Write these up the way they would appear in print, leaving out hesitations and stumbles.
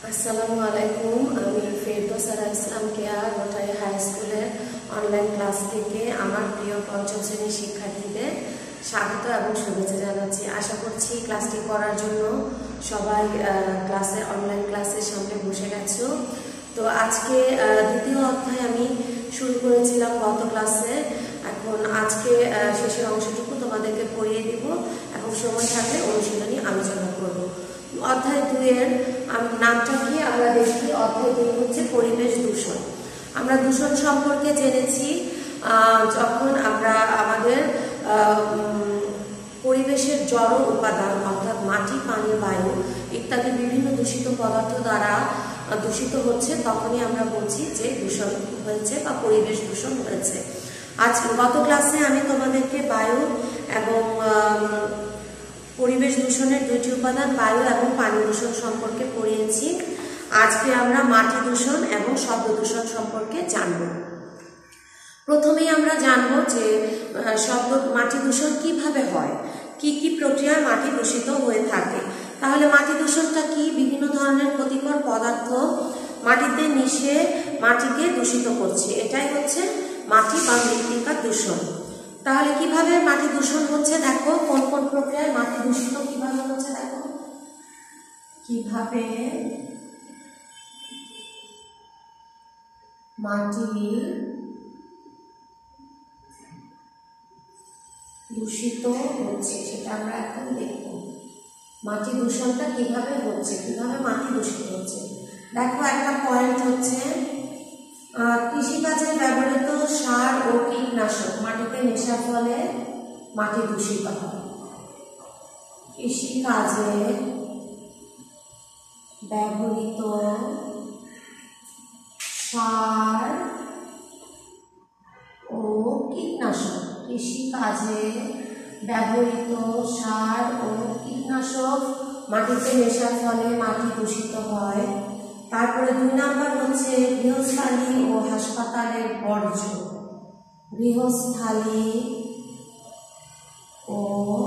আসসালামু আলাইকুম। আমি Ferdousa Islam care rotary high school online class থেকে আমার প্রিয় পঞ্চম শ্রেণীর শিক্ষার্থীদের স্বাগত এবং শুভেচ্ছা জানাচ্ছি। আশা করছি ক্লাসটি করার জন্য সবাই অনলাইন ক্লাসের সামনে বসে গেছো। তো আজকে দ্বিতীয় অধ্যায় আমি শুরু করেছিলাম গত ক্লাসে। এখন আজকে শেষের অংশটুকু তোমাদেরকে পড়িয়ে দিব এবং সময় থাকলে অনুশীলনী আলোচনা করব। অধ্যায় 2 এর নামটা কি আমরা দেখি। অধ্যায় 2 হচ্ছে পরিবেশ দূষণ। আমরা দূষণ সম্পর্কে জেনেছি যখন আমরা আমাদের পরিবেশের জড় উপাদান অর্থাৎ মাটি, পানি, বায়ু ইত্যাদি বিভিন্ন দূষিত পদার্থ দ্বারা দূষিত হচ্ছে, তখনই আমরা বলছি যে দূষণ হয়েছে বা পরিবেশ দূষণ হয়েছে। আজ গত ক্লাসে আমি তোমাদেরকে বায়ু এবং পরিবেশ দূষণের দুইটি উপাদান বায়ু এবং পানি দূষণ সম্পর্কে পড়িয়েছি। আজকে আমরা মাটি দূষণ এবং শব্দ দূষণ সম্পর্কে জানব। প্রথমেই আমরা জানব যে মাটি দূষণ কিভাবে হয়, কি কি প্রক্রিয়ায় মাটি দূষিত হয়ে থাকে। তাহলে মাটি দূষণটা কি? বিভিন্ন ধরনের ক্ষতিকর পদার্থ মাটিতে মিশে মাটিকে দূষিত করছে, এটাই হচ্ছে মাটি বা মৃত্তিকা দূষণ। তাহলে কিভাবে মাটি দূষণ হচ্ছে দেখো, কোন কোন প্রক্রিয়ায় মাটি দূষিত কিভাবে হচ্ছে দেখো। কিভাবে মাটি দূষিত হচ্ছে সেটা আমরা এখন দেখব। মাটি দূষণটা কিভাবে হচ্ছে, কিভাবে মাটি দূষিত হচ্ছে। দেখো, একটা পয়েন্ট হচ্ছে কৃষিকাজে ব্যবহৃত সার ও কীটনাশক মাটিতে মেশার ফলে মাটি দূষিত হয়। কৃষিকাজে ব্যবহৃত সার ও কীটনাশক, কৃষিকাজে ব্যবহৃত সার ও কীটনাশক মাটিতে মেশার ফলে মাটি দূষিত হয়। তারপরে 2 নাম্বার হচ্ছে গৃহস্থালী ও হাসপাতালের বর্জ্য। গৃহস্থালী ও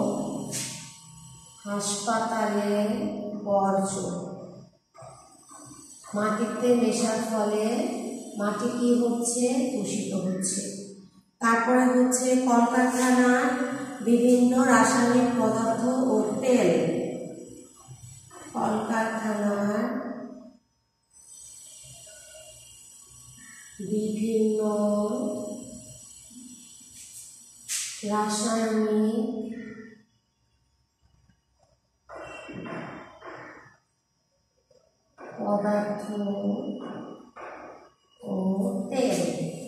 হাসপাতালের বর্জ্য মাটিতে মেশার ফলে মাটি কি হচ্ছে? দূষিত হচ্ছে। তারপরে হচ্ছে কলকারখানার বিভিন্ন রাসায়নিক পদার্থ ও তেল। কলকারখানার বিভিন্ন রাসায়নিক পদার্থ ও তেল।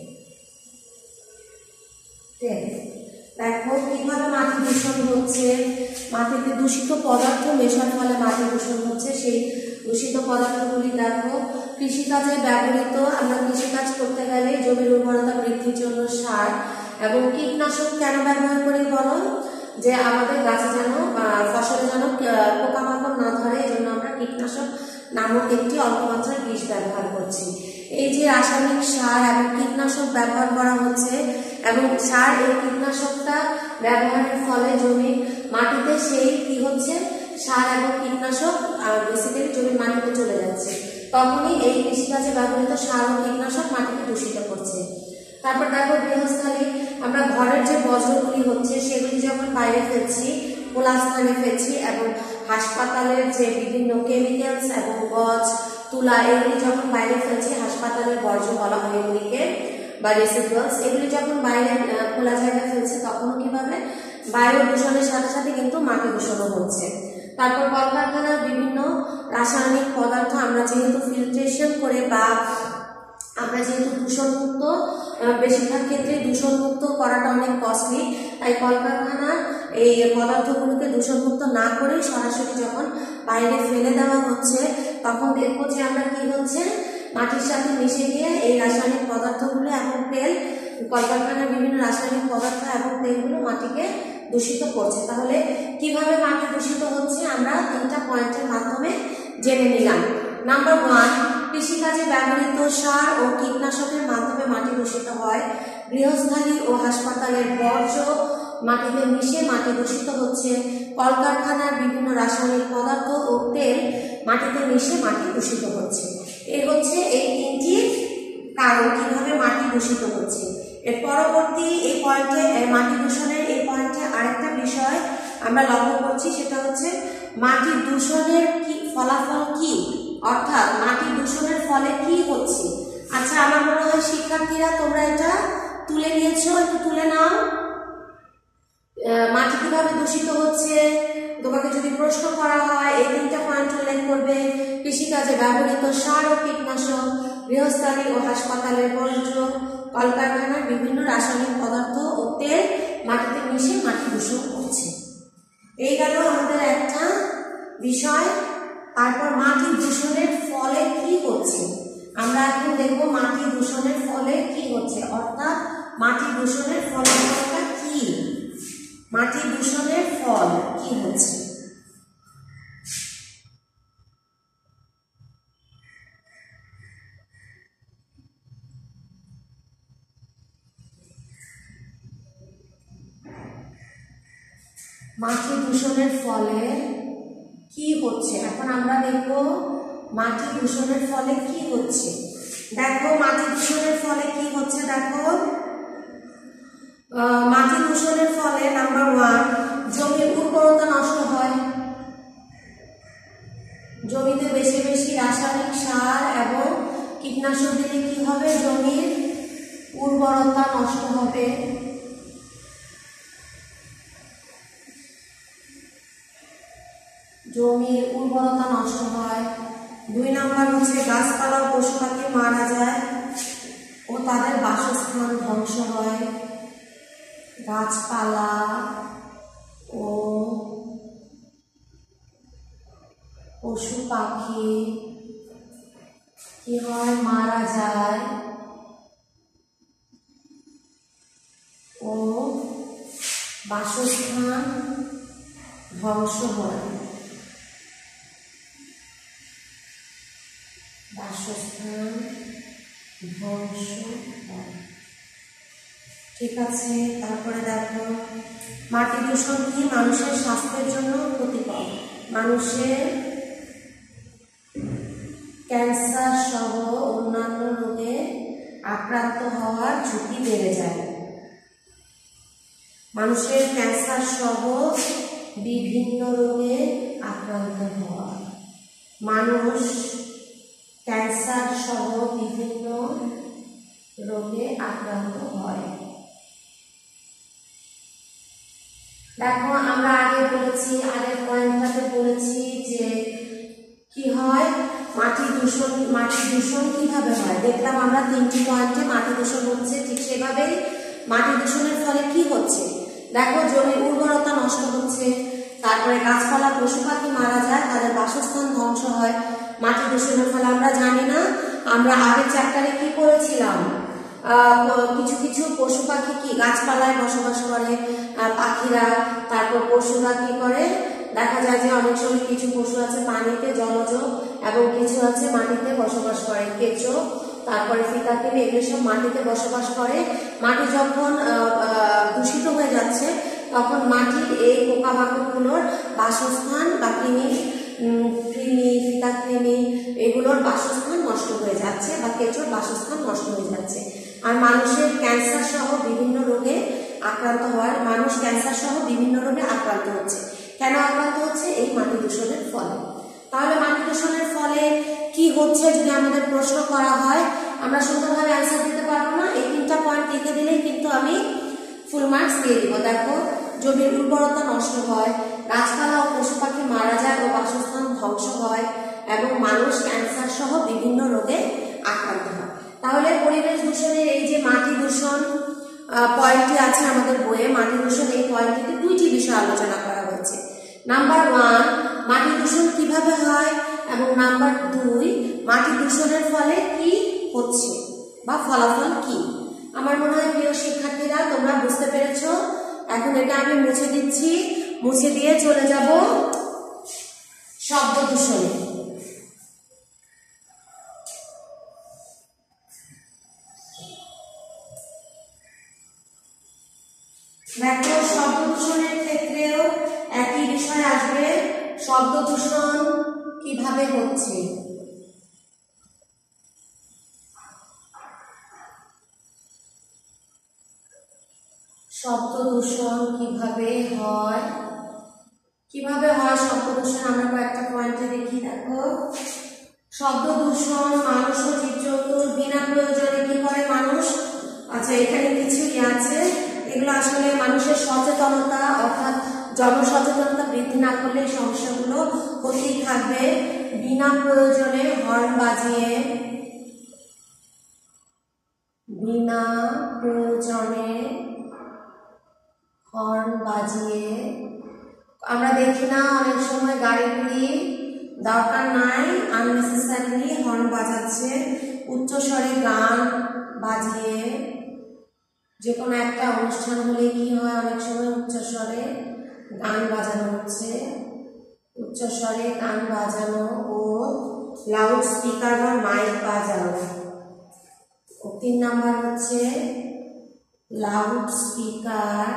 দেখো কিভাবে মাটি দূষণ হচ্ছে। মাটিতে দূষিত পদার্থ মেশার ফলে মাটি দূষণ হচ্ছে। সেই দূষিত পদার্থগুলি দেখো, কৃষিকাজে ব্যবহৃত, আমরা কৃষিকাজ করতে গেলে জমির উর্বরতা বৃদ্ধির জন্য সার এবং কীটনাশক কেন ব্যবহার করি বলো? যে আমাদের গাছে যেন ফসলে যেন পোকামাকড় না ধরে, এই জন্য আমরা কীটনাশক নামক একটি অল্প মাত্রার বিষ ব্যবহার করছি। এই যে রাসায়নিক সার এবং কীটনাশক ব্যবহার করা হচ্ছে এবং সার এবং কীটনাশকটা ব্যবহারের ফলে জমির মাটিতে সেই কি হচ্ছে, সার এবং কীটনাশক বেসিক্যালি জমির মাটিতে চলে যাচ্ছে, তখনই এই কৃষিকাজে ব্যবহৃত সার ও কীটনাশক মাটিকে দূষিত করছে। তারপর দেখো গৃহস্থালী, আমরা ঘরের যে বর্জ্যগুলি হচ্ছে সেগুলি যখন বাইরে ফেলছি, খোলা স্থানে ফেলছি, এবং হাসপাতালের যে বিভিন্ন কেমিক্যালস এবং গজ তুলা এগুলি যখন বাইরে ফেলছি, হাসপাতালের বর্জ্য বলা হয় এগুলিকে বা রেসিডুয়ালস, এগুলি যখন বাইরে খোলা জায়গায় ফেলছে তখনও কিভাবে বায়ু দূষণের সাথে সাথে কিন্তু মাটি দূষণও হচ্ছে। তারপর কলকারখানার বিভিন্ন রাসায়নিক পদার্থ আমরা যেহেতু ফিল্ট্রেশন করে বা আমরা যেহেতু দূষণমুক্ত, বেশিরভাগ ক্ষেত্রে দূষণমুক্ত করাটা অনেক কস্টলি, তাই কলকারখানার এই পদার্থগুলোকে দূষণমুক্ত না করে সরাসরি যখন বাইরে ফেলে দেওয়া হচ্ছে, তখন দেখবো যে আমরা কি হচ্ছে, মাটির সাথে মিশে গিয়ে এই রাসায়নিক পদার্থগুলো এবং তেল, কলকারখানার বিভিন্ন রাসায়নিক পদার্থ এবং তেলগুলো মাটিকে দূষিত করছে। তাহলে কিভাবে মাটি দূষিত হচ্ছে আমরা 3টা পয়েন্টের মাধ্যমে জেনে নিলাম। নাম্বার 1, কৃষিকাজে ব্যবহৃত সার ও কীটনাশকের মাধ্যমে মাটি দূষিত হয়। গৃহস্থালী ও হাসপাতালের বর্জ্য মাটিতে মিশে মাটি দূষিত হচ্ছে, কলকারখানার বিভিন্ন রাসায়নিক পদার্থ ও তেল মাটিতে মিশে মাটি দূষিত হচ্ছে। এই হচ্ছে এই তিনটি কারণ কিভাবে মাটি দূষিত হচ্ছে। এর পরবর্তী এই পয়েন্টে মাটি দূষণের এই পয়েন্টে আরেকটা বিষয় আমরা লক্ষ্য করছি, সেটা হচ্ছে মাটি দূষণের কি ফলাফল কি, অর্থাৎ মাটি দূষণের ফলে কি হচ্ছে। আচ্ছা, আমার মনে হয় শিক্ষার্থীরা তোমরা এটা তুলে নিয়েছো, একটু তুলে নাও। মাটি কিভাবে দূষিত হচ্ছে তোমাকে যদি প্রশ্ন করা হয় এই তিনটা পয়েন্ট উল্লেখ করবে। কৃষিকাজে ব্যবহৃত সার ও কীটনাশক, গৃহস্থালী ও হাসপাতালের বর্জ্য, কলকারখানার বিভিন্ন রাসায়নিক পদার্থ ও তেল মাটিতে মিশে মাটি দূষণ করছে। এই গেল আমাদের একটা বিষয়। তারপর মাটি দূষণের ফলে কি হচ্ছে আমরা এখন দেখব। মাটি দূষণের ফলে কি হচ্ছে, অর্থাৎ মাটি দূষণের ফলাফলটা কি, মাটি দূষণের ফল কি হচ্ছে। মাটি দূষণের ফলে কি হচ্ছে, এখন আমরা দেখব মাটি দূষণের ফলে কি হচ্ছে। দেখো মাটি দূষণের ফলে কি হচ্ছে, দেখো মাটি দূষণের ফলে নাম্বার 1 জমির উর্বরতা নষ্ট হয়। জমিতে বেশি বেশি রাসায়নিক সার এবং কীটনাশক দিলে কি হবে, জমির উর্বরতা নষ্ট হবে। জমির উর্বরতা নষ্ট হয়। 2 নাম্বার হচ্ছে গাছপালা ও পশু পাখি মারা যায় ও তাদের বাসস্থান ধ্বংস হয়। গাছপালা ও পশু পাখি কি হয়, মারা যায় ও বাসস্থান ধ্বংস হয়। বাসস্থান ধ্বংস হয়, ঠিক আছে। তারপরে দেখো মাটি দূষণ কি মানুষের স্বাস্থ্যের জন্য ক্ষতিকর। মানুষের ক্যান্সার সহ অন্যান্য রোগে আক্রান্ত হওয়ার ঝুঁকি বেড়ে যায়। মানুষের ক্যান্সার সহ বিভিন্ন রোগে আক্রান্ত হওয়া, মানুষ ক্যান্সার সহ বিভিন্ন রোগে আক্রান্ত হয়। দেখো আমরা আগে বলেছি, আগের পয়েন্টটাতে বলেছি যে কি হয় মাটি দূষণ কিভাবে হয়। দেখলাম আমরা 3টি পয়েন্টে মাটি দূষণ হচ্ছে, ঠিক সেভাবেই মাটি দূষণের ফলে কি হচ্ছে। দেখো জমির উর্বরতা নষ্ট হচ্ছে, তারপরে গাছপালা পশু পাখি মারা যায়, তাদের বাসস্থান ধ্বংস হয়। মাটি দূষণের ফলে আমরা জানি না, আমরা আগের চ্যাপ্টারে কি করেছিলাম, কিছু কিছু পশু পাখি কি গাছপালায় বসবাস করে, পাখিরা, তারপর পশুরা কি করে, দেখা যায় যে অনেক সময় কিছু পশু আছে পানিতে জলজ এবং কিছু আছে মাটিতে বসবাস করে, কেঁচো, তারপরে ফিতাকৃমি, এগুলো সব মাটিতে বসবাস করে। মাটি যখন দূষিত হয়ে যাচ্ছে তখন মাটির এই পোকামাকড়গুলোর বাসস্থান বা কৃমি, ফিতাকৃমি এগুলোর বাসস্থান নষ্ট হয়ে যাচ্ছে বা কেঁচোর বাসস্থান নষ্ট হয়ে যাচ্ছে। আর মানুষের ক্যান্সার সহ বিভিন্ন রোগে আক্রান্ত হওয়ার, মানুষ ক্যান্সার সহ বিভিন্ন রোগে আক্রান্ত হচ্ছে। কেন আক্রান্ত হচ্ছে? এই মাটি দূষণের ফলে। তাহলে মাটি দূষণের ফলে কি হচ্ছে যদি আমাদের প্রশ্ন করা হয়, আমরা সুন্দরভাবে অ্যান্সার দিতে পারবো না। এই 3টা পয়েন্ট লিখে দিলেই কিন্তু আমি ফুল মার্কস দিয়ে দিব। দেখো জমির উর্বরতা নষ্ট হয়, গাছপালা ও পশু পাখি মারা যায় ও বাসস্থান ধ্বংস হয় এবং মানুষ ক্যান্সার সহ বিভিন্ন রোগে আক্রান্ত হয়। তাহলে পরিবেশ দূষণের এই যে মাটি দূষণ পয়েন্টটি আছে আমাদের বইয়ে, মাটি দূষণ এই পয়েন্টটিতে 2টি বিষয় আলোচনা করা হয়েছে। নাম্বার 1 মাটি দূষণ কিভাবে হয় এবং নাম্বার 2 মাটি দূষণের ফলে কি হচ্ছে বা ফলাফল কি। আমার মনে হয় প্রিয় শিক্ষার্থীরা তোমরা বুঝতে পেরেছো। এখন এটা আমি মুছে দিচ্ছি, মুছে দিয়ে চলে যাব শব্দ দূষণে। দেখো শব্দ বিষয় আসবে শব্দ দূষণ কিভাবে হচ্ছে। শব্দ দূষণ কিভাবে হয়, শব্দ দূষণ আমরা কয়েকটা পয়েন্টে দেখি। দেখো, শব্দ দূষণ মানুষ ও জীবজন্তু বিনা প্রয়োজনে কি করে মানুষ, আচ্ছা এখানে কিছু আছে, এগুলো আসলে মানুষের সচেতনতা অর্থাৎ জনসচেতনতা বৃদ্ধি না করলে এই সমস্যাগুলো হতেই থাকবে। বিনা প্রয়োজনে হর্ন বাজিয়ে, বিনা প্রয়োজনে হর্ন বাজিয়ে, আমরা দেখি না অনেক সময় গাড়িগুলি দরকার নাই আননেসেসারিলি হর্ন বাজাচ্ছে, উচ্চস্বরে গান বাজিয়ে, যে কোনো একটা অনুষ্ঠান হলে কি হয় অনেক সময় উচ্চস্বরে গান বাজানো হচ্ছে, উচ্চস্বরে গান বাজানো ও লাউড স্পিকার বা মাইক বাজানো। 3 নাম্বার হচ্ছে লাউড স্পিকার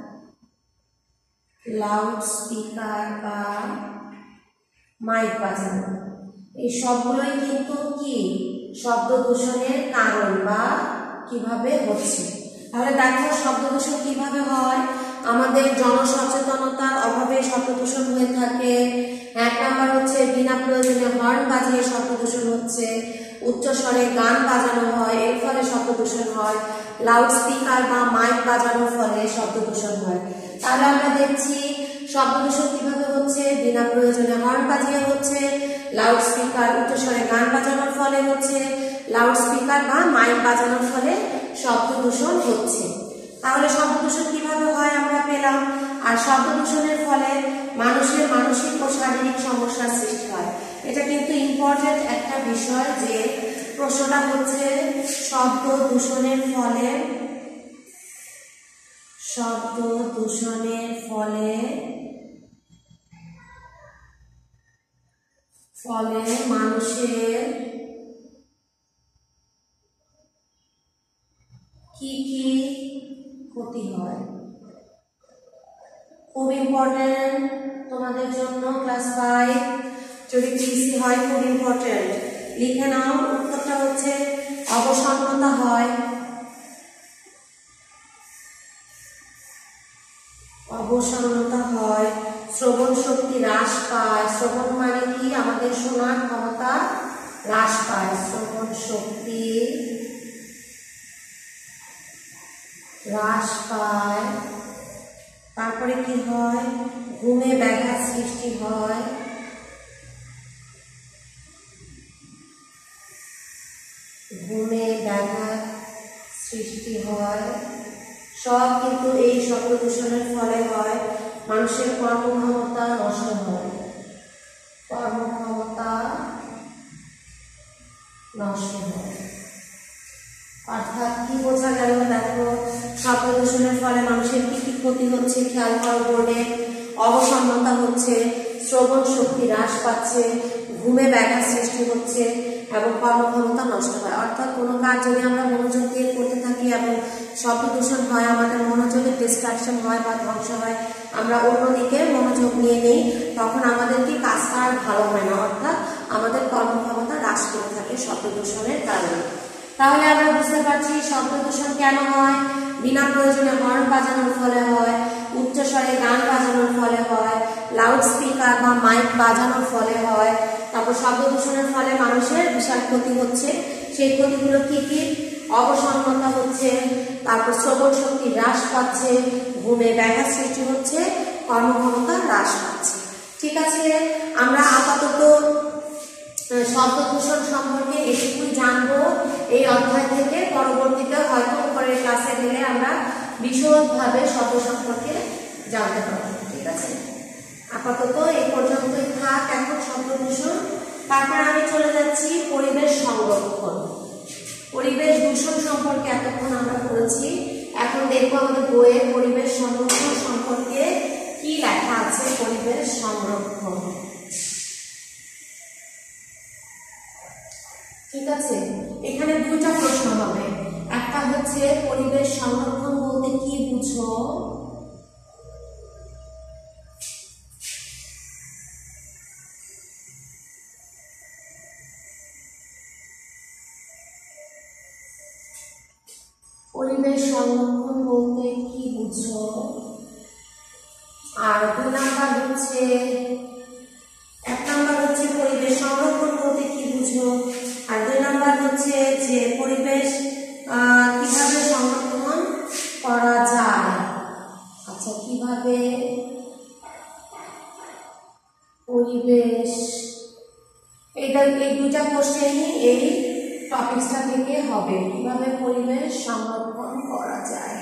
বা মাইক বাজানো। এই সবগুলোই কিন্তু কি শব্দ দূষণের কারণ বা কিভাবে হচ্ছে। তাহলে দেখো শব্দ দূষণ কিভাবে হয়, আমাদের জনসচেতনতার অভাবে শব্দ দূষণ হয়ে থাকে। 1 নাম্বার হচ্ছে বিনা প্রয়োজনে হর্ন বাজিয়ে শব্দ দূষণ হচ্ছে, উচ্চস্বরে গান বাজানো হয় এর ফলে শব্দ দূষণ হয়, লাউড স্পিকার বা মাইক বাজানোর ফলে শব্দ দূষণ হয়। তাহলে আমরা দেখছি শব্দ দূষণ কিভাবে হচ্ছে, বিনা প্রয়োজনে হর্ন বাজিয়ে হচ্ছে, লাউড স্পিকার উচ্চস্বরে গান বাজানোর ফলে হচ্ছে, লাউড স্পিকার বা মাইক বাজানোর ফলে শব্দ দূষণ হচ্ছে। তাহলে শব্দ দূষণ কিভাবে হয় আমরা পেলাম। আর শব্দ দূষণের ফলে মানুষের মানসিক ও শারীরিক সমস্যার সৃষ্টি হয়। এটা কিন্তু ইম্পর্টেন্ট একটা বিষয়, যে প্রশ্নটা হচ্ছে শব্দ দূষণের ফলে মানুষের কি কি ক্ষতি হয়। খুব ইম্পর্টেন্ট তোমাদের জন্য, ক্লাস 5 যদি পিসি হয় খুব ইম্পর্টেন্ট, লিখে নাও। উত্তরটা হচ্ছে অবসন্নতা হয়, শ্রবণ শক্তি হ্রাস পায়। শ্রবণ মানে কি, আমাদের শোনার ক্ষমতা হ্রাস পায়, শ্রবণ শক্তি হ্রাস পায়। তারপরে কি হয়, ঘুমে ব্যাঘাত সৃষ্টি হয়, সব কিন্তু এই শব্দ দূষণের ফলে হয়। মানুষের কর্মক্ষমতা নষ্ট হয়, অর্থাৎ কি বোঝা গেল, দেখো শব্দ দূষণের ফলে মানুষের কি কি ক্ষতি হচ্ছে খেয়াল করো বোর্ডে। অবসন্নতা হচ্ছে, শ্রবণ শক্তি হ্রাস পাচ্ছে, ঘুমে ব্যাঘাত সৃষ্টি হচ্ছে এবং কর্মক্ষমতা নষ্ট হয়। অর্থাৎ কোনো কাজ যদি আমরা মনোযোগ দিয়ে করতে থাকি এবং শব্দ দূষণ হয়, আমাদের মনোযোগের ডিস্ট্রাকশন হয় বা ধ্বংস হয়, আমরা অন্যদিকে মনোযোগ নিয়ে নেই, তখন আমাদের কি কাজটা আর ভালো হয় না, অর্থাৎ আমাদের কর্মক্ষমতা হ্রাস পেতে থাকে শব্দ দূষণের কারণে। তাহলে আমরা বুঝতে পারছি শব্দ দূষণ কেন হয়, বিনা প্রয়োজনে হর্ন বাজানোর ফলে হয়, উচ্চস্বরে গান বাজানোর ফলে হয়, লাউড স্পিকার বা মাইক বাজানোর ফলে হয়। তারপর শব্দ দূষণের ফলে মানুষের বিশাল ক্ষতি হচ্ছে। সেই ক্ষতিগুলো কি কি, অবসন্নতা হচ্ছে, তারপর শ্রবণ শক্তি হ্রাস পাচ্ছে, ঘুমে ব্যাঘাত সৃষ্টি হচ্ছে, কর্মক্ষমতা হ্রাস পাচ্ছে। ঠিক আছে, আমরা আপাতত শব্দ দূষণ সম্পর্কে এটুকুই জানবো এই অধ্যায় থেকে। পরবর্তীতে হয়তো পরের ক্লাসে গেলে আমরা বিশদভাবে শব্দ সম্পর্কে জানতে পারবো। ঠিক আছে, আপাতত এই পর্যন্তই থাক এখন শব্দ দূষণ। তারপর আমি চলে যাচ্ছি পরিবেশ সংরক্ষণ। পরিবেশ দূষণ সম্পর্কে এতক্ষণ আমরা পড়েছি, এখন দেখবো আমাদের বইয়ে পরিবেশ সংরক্ষণ সম্পর্কে কি লেখা আছে। পরিবেশ সংরক্ষণ, ঠিক আছে, এখানে দুইটা প্রশ্ন হবে। একটা হচ্ছে পরিবেশ সংরক্ষণ বলতে কি বুঝো, পরিবেশ সংরক্ষণ বলতে কি বুঝো, আর 2 নাম্বার হচ্ছে 1 নাম্বার হচ্ছে পরিবেশ সংরক্ষণ বলতে কি বুঝো, আর 2 নাম্বার হচ্ছে যে পরিবেশ কিভাবে সংরক্ষণ করা যায়। আচ্ছা, কিভাবে পরিবেশ, এটা এই দুটা কোশ্চেনই এই টপিকসটা থেকে হবে, কিভাবে পরিবেশ সংরক্ষণ করা যায়।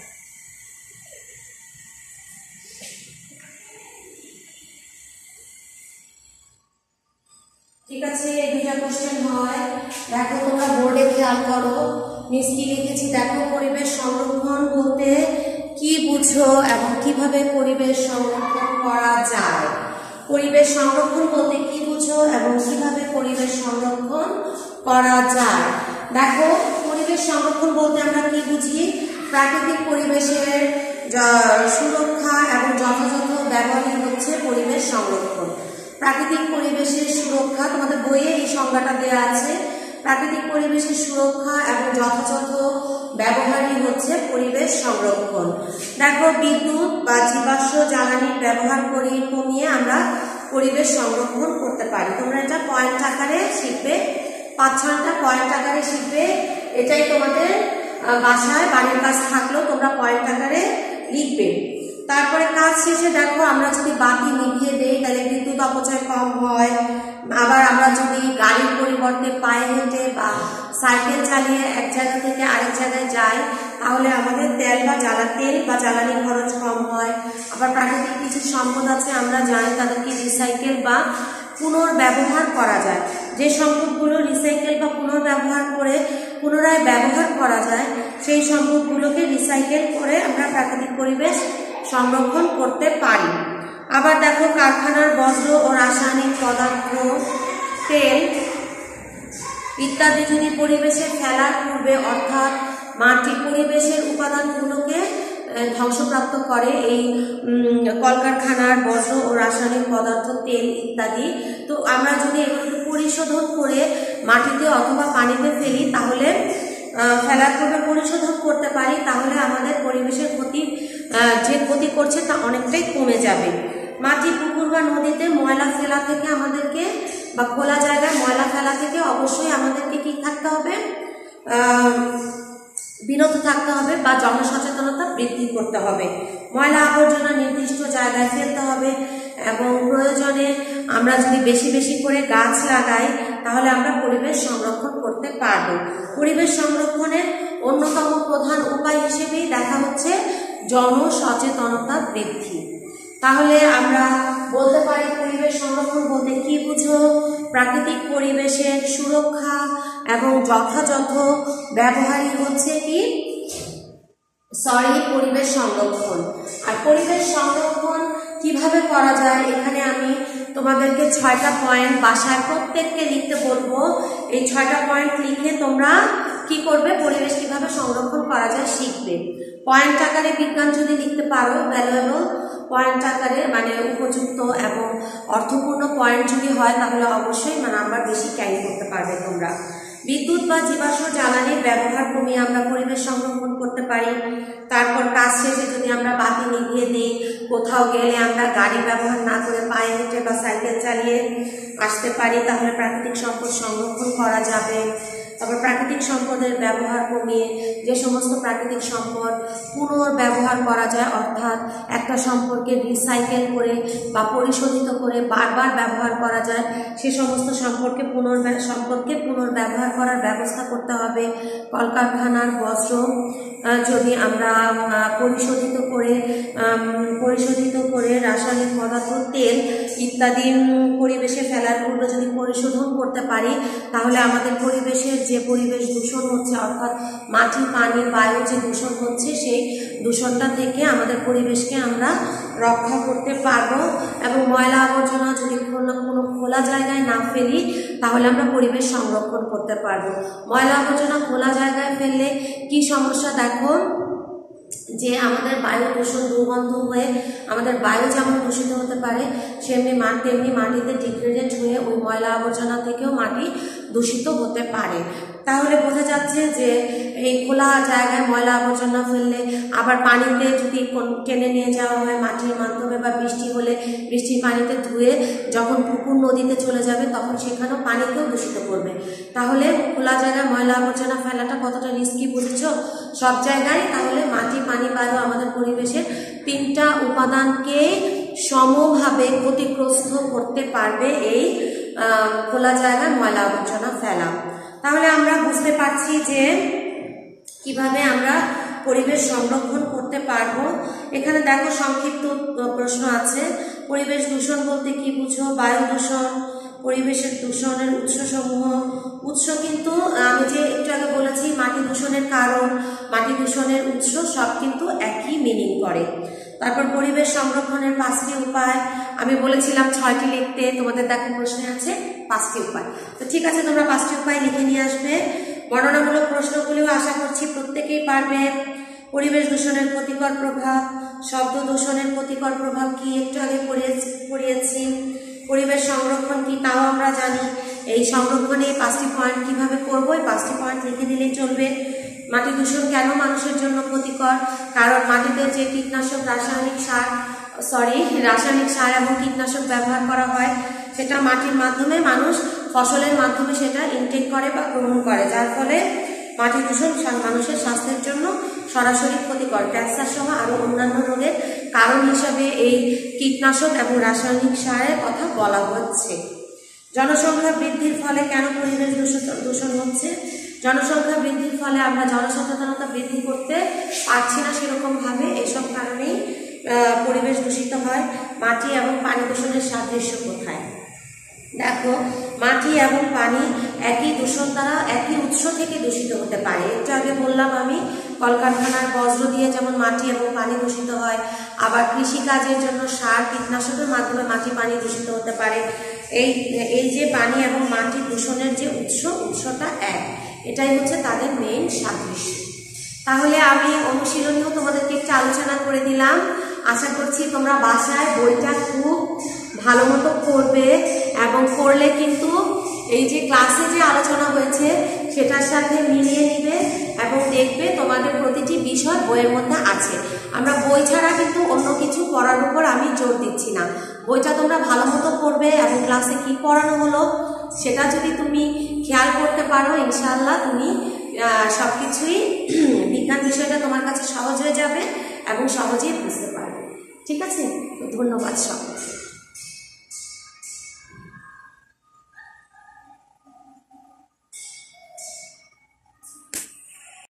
ঠিক আছে, এই দুটা কোশ্চেন হয়। দেখো তোমরা বোর্ডে খেয়াল করো, মিস কি লিখেছি দেখো, পরিবেশ সংরক্ষণ বলতে কি বুঝো এবং কিভাবে পরিবেশ সংরক্ষণ করা যায়। পরিবেশ সংরক্ষণ বলতে কি বুঝো এবং কিভাবে পরিবেশ সংরক্ষণ করা যায়। দেখো, পরিবেশ সংরক্ষণ বলতে আমরা কি বুঝি, প্রাকৃতিক পরিবেশের সুরক্ষা এবং যথাযথ ব্যবহারই হচ্ছে পরিবেশ সংরক্ষণ। প্রাকৃতিক পরিবেশের সুরক্ষা, তোমাদের বইয়ে এই সংজ্ঞাটা দেওয়া আছে, প্রাকৃতিক পরিবেশের সুরক্ষা এবং যথাযথ ব্যবহারই হচ্ছে পরিবেশ সংরক্ষণ। দেখো, বিদ্যুৎ বা জীবাশ্ম জ্বালানির ব্যবহার কমিয়ে আমরা পরিবেশ সংরক্ষণ করতে পারি। তোমরা এটা পয়েন্ট আকারে শিখবে, 5-6টা পয়েন্ট আকারে শিখবে। এটাই তোমাদের বাসায় বাড়ির কাজ থাকলেও তোমরা পয়েন্ট আকারে লিখবে। তারপরে কাজ শেষে দেখো, আমরা যদি বাতি নিভিয়ে দেই তাহলে বিদ্যুৎ অপচয় কম হয়। আবার আমরা যদি গাড়ির পরিবর্তে পায়ে হেঁটে বা সাইকেল চালিয়ে এক জায়গা থেকে আরেক জায়গায় যাই তাহলে আমাদের তেল বা জ্বালানি খরচ কম হয়। আবার প্রাকৃতিক কিছু সম্পদ আছে আমরা জানি, তাদেরকে রিসাইকেল বা পুনর্ব্যবহার করা যায়। যে সম্পদগুলো রিসাইকেল বা পুনর্ব্যবহার করে পুনরায় ব্যবহার করা যায় সেই সম্পদগুলোকে রিসাইকেল করে আমরা প্রাকৃতিক পরিবেশ সংরক্ষণ করতে পারি। আবার দেখো, কারখানার বর্জ্য ও রাসায়নিক পদার্থ, তেল ইত্যাদি যদি পরিবেশে ফেলার পূর্বে অর্থাৎ মাটি পরিবেশের উপাদানগুলোকে ধ্বংসপ্রাপ্ত করে, এই কলকারখানার বর্জ্য ও রাসায়নিক পদার্থ, তেল ইত্যাদি, তো আমরা যদি এগুলোকে পরিশোধন করে মাটিতে অথবা পানিতে ফেলি তাহলে ফেলার পূর্বে পরিশোধন করতে পারি, তাহলে আমাদের পরিবেশের যে ক্ষতি করছে তা অনেকটাই কমে যাবে। মাটি, পুকুর বা নদীতে ময়লা ফেলা থেকে আমাদেরকে বা খোলা জায়গায় ময়লা ফেলা থেকে অবশ্যই আমাদেরকে কি থাকতে হবে, বিরত থাকতে হবে বা জনসচেতনতা বৃদ্ধি করতে হবে। ময়লা আবর্জনা নির্দিষ্ট জায়গায় ফেলতে হবে এবং প্রয়োজনে আমরা যদি বেশি বেশি করে গাছ লাগাই তাহলে আমরা পরিবেশ সংরক্ষণ করতে পারব। পরিবেশ সংরক্ষণের অন্যতম প্রধান উপায় হিসেবেই দেখা হচ্ছে জনসচেতনতা বৃদ্ধি। তাহলে আমরা বলতে পারি পরিবেশ সংরক্ষণ বলতে কি বুঝো, প্রাকৃতিক পরিবেশের সুরক্ষা এবং যথাযথ ব্যবহারই হচ্ছে কি পরিবেশ সংরক্ষণ। আর পরিবেশ সংরক্ষণ কিভাবে করা যায়, এখানে আমি তোমাদেরকে 6টা পয়েন্ট বাসায় প্রত্যেককে লিখতে বলবো। এই 6টা পয়েন্ট লিখে তোমরা কি করবে, পরিবেশ কিভাবে সংরক্ষণ করা যায় শিখবে। পয়েন্ট আকারে বিজ্ঞান যদি লিখতে পারো, ভ্যালুয়েবল পয়েন্ট আকারে মানে উপযুক্ত এবং অর্থপূর্ণ পয়েন্ট যদি হয় তাহলে অবশ্যই নাম্বার বেশি ক্যারি করতে পারবে তোমরা। বিদ্যুৎ বা জীবাশ্ম জ্বালানির ব্যবহার কমিয়ে আমরা পরিবেশ সংরক্ষণ করতে পারি। তারপর কাজ শেষে যদি আমরা বাতি নিভিয়ে দিই, কোথাও গেলে আমরা গাড়ি ব্যবহার না করে পায়ে হেঁটে বা সাইকেল চালিয়ে আসতে পারি, তাহলে প্রাকৃতিক সম্পদ সংরক্ষণ করা যাবে। তারপর প্রাকৃতিক সম্পদের ব্যবহার কমিয়ে যে সমস্ত প্রাকৃতিক সম্পদ পুনর্ব্যবহার করা যায়, অর্থাৎ একটা সম্পদকে রিসাইকেল করে বা পরিশোধিত করে বারবার ব্যবহার করা যায়, সে সমস্ত সম্পদকে পুনর্ব্যবহার করার ব্যবস্থা করতে হবে। কলকারখানার বর্জ্য যদি আমরা পরিশোধিত করে রাসায়নিক পদার্থ, তেল ইত্যাদি পরিবেশে ফেলার পূর্বে যদি পরিশোধন করতে পারি তাহলে আমাদের পরিবেশের যে পরিবেশ দূষণ হচ্ছে, অর্থাৎ মাটি, পানি, বায়ু যে দূষণ হচ্ছে সেই দূষণটা থেকে আমাদের পরিবেশকে আমরা রক্ষা করতে পারবো। এবং ময়লা আবর্জনা যদি কোনো খোলা জায়গায় না ফেলি তাহলে আমরা পরিবেশ সংরক্ষণ করতে পারবো। ময়লা আবর্জনা খোলা জায়গায় ফেললে কি সমস্যা দেখো, যে আমাদের বায়ু দূষণ, দুর্গন্ধ হয়ে আমাদের বায়ু যেমন দূষিত হতে পারে তেমনি মাটিতে ডিগ্রেডেড হয়ে ওই ময়লা আবর্জনা থেকেও মাটি দূষিত হতে পারে। তাহলে বোঝা যাচ্ছে যে এই খোলা জায়গায় ময়লা আবর্জনা ফেললে, আবার পানিতে যদি টেনে নিয়ে যাওয়া হয় মাটির মাধ্যমে, বা বৃষ্টি হলে বৃষ্টির পানিতে ধুয়ে যখন পুকুর নদীতে চলে যাবে তখন সেখানেও পানিকেও দূষিত করবে। তাহলে খোলা জায়গায় ময়লা আবর্জনা ফেলাটা কতটা রিস্কি বুঝেছো? সব জায়গায় তাহলে মাটি, পানি, বায়ু আমাদের পরিবেশের 3টা উপাদানকে সমভাবে ক্ষতিগ্রস্ত করতে পারবে এই খোলা জায়গায় ময়লা আবর্জনা ফেলা। তাহলে আমরা বুঝতে পারছি যে কিভাবে আমরা পরিবেশ সংরক্ষণ করতে পারবো। এখানে দেখো সংক্ষিপ্ত প্রশ্ন আছে, পরিবেশ দূষণ বলতে কি বুঝো? বায়ু দূষণ, পরিবেশের দূষণের উৎসসমূহ। উৎস কিন্তু আমি যে একটু আগে বলেছি মাটি দূষণের কারণ, মাটি দূষণের উৎস সব কিন্তু একই মিনিং করে। তারপর পরিবেশ সংরক্ষণের 5টি উপায়, আমি বলেছিলাম 6টি লিখতে, তোমাদের দেখো প্রশ্নে আছে 5টি উপায়। তো ঠিক আছে, তোমরা 5টি উপায় লিখে নিয়ে আসবে। বর্ণনামূলক প্রশ্নগুলিও আশা করছি প্রত্যেকেই পারবে। পরিবেশ দূষণের ক্ষতিকর প্রভাব, শব্দ দূষণের ক্ষতিকর প্রভাব কি একটু আগে পড়িয়েছি। পরিবেশ সংরক্ষণ কি তাও আমরা জানি। এই সংরক্ষণে 5টি পয়েন্ট কিভাবে করবো, এই 5টি পয়েন্ট লিখে দিলেই চলবে। মাটি দূষণ কেন মানুষের জন্য ক্ষতিকর? কারণ মাটিতে যে কীটনাশক, রাসায়নিক সার এবং কীটনাশক ব্যবহার করা হয় সেটা মাটির মাধ্যমে মানুষ ফসলের মাধ্যমে সেটা ইনটেক করে বা গ্রহণ করে, যার ফলে মাটি দূষণ মানুষের স্বাস্থ্যের জন্য সরাসরি ক্ষতিকর। ক্যান্সার সহ আরো অন্যান্য রোগের কারণ হিসাবে এই কীটনাশক এবং রাসায়নিক সারের কথা বলা হচ্ছে। জনসংখ্যা বৃদ্ধির ফলে কেন পরিবেশ দূষণ হচ্ছে? জনসংখ্যা বৃদ্ধির ফলে আমরা জনসচেতনতা বৃদ্ধি করতে পারছি না সেরকম ভাবে, এসব কারণেই পরিবেশ দূষিত হয়। মাটি এবং পানি দূষণের সাদৃশ্য কোথায়? দেখো, মাটি এবং পানি একই দূষণ দ্বারা একই উৎস থেকে দূষিত হতে পারে। একটু আগে বললাম আমি, কলকারখানার বজ্র দিয়ে যেমন মাটি এবং পানি দূষিত হয়, আবার কৃষিকাজের জন্য সার, কীটনাশকের মাধ্যমে মাটি, পানি দূষিত হতে পারে। এই যে পানি এবং মাটি দূষণের যে উৎসটা এক, এটাই হচ্ছে তাদের মেইন সাদৃশ্য। তাহলে আমি অনুশীলনীও তোমাদেরকে একটু আলোচনা করে দিলাম। আশা করছি তোমরা বাসায় বইটা খুব ভালো মতো করবে, এবং করলে কিন্তু এই যে ক্লাসে যে আলোচনা হয়েছে সেটার সাথে মিলিয়ে নিবে এবং দেখবে তোমাদের প্রতিটি বিষয় বইয়ের মধ্যে আছে। আমরা বই ছাড়া কিন্তু অন্য কিছু পড়ার উপর আমি জোর দিচ্ছি না। বইটা তোমরা ভালো মতো পড়বে এবং ক্লাসে কি পড়ানো হলো সেটা যদি তুমি খেয়াল করতে পারো, ইনশাআল্লাহ তুমি সবকিছুই বিজ্ঞান বিষয়টা তোমার কাছে সহজ হয়ে যাবে এবং সহজেই বুঝতে পারবে। ঠিক আছে, ধন্যবাদ সবাই।